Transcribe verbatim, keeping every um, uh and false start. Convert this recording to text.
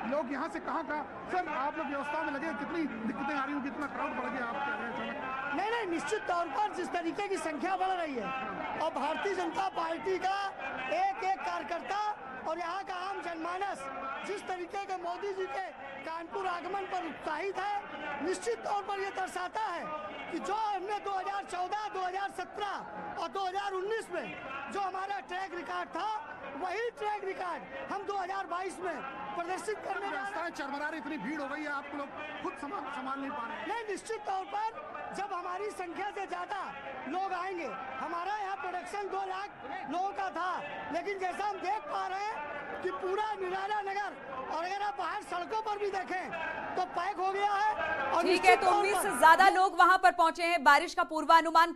लोग यहाँ से कहाँ कहाँ, सर आप लोग व्यवस्था में लगे, कितनी दिक्कतें आ रही होंगी, कितना क्राउड बढ़ गया आप कह रहे हैं? नहीं नहीं, निश्चित तौर पर जिस तरीके की संख्या बढ़ रही है और भारतीय जनता पार्टी का एक एक कार्यकर्ता और यहाँ का आम जनमानस जिस तरीके के मोदी जी के कानपुर आगमन पर उत्साहित है, निश्चित तौर पर यह दर्शाता है कि जो हमने दो हज़ार चौदह, दो हज़ार सत्रह और दो हज़ार उन्नीस में जो हमारा ट्रैक रिकॉर्ड था, वही ट्रैक रिकॉर्ड हम दो हज़ार बाईस में प्रदर्शित करने जा रहे हैं। चरमरा रही, इतनी भीड़ हो गई है, आप लोग खुद संभाल संभाल नहीं पा रहे हैं। नहीं, निश्चित तौर पर जब हमारी संख्या से ज्यादा लोग आएंगे, हमारा यहाँ प्रोडक्शन दो लाख लोगों का था, लेकिन जैसा हम देख पा रहे हैं कि पूरा निराला नगर और अगर आप बाहर सड़कों पर भी देखें तो पैक हो गया है। ठीक है, तो उम्मीद से ज्यादा लोग वहां पर पहुंचे हैं। बारिश का पूर्वानुमान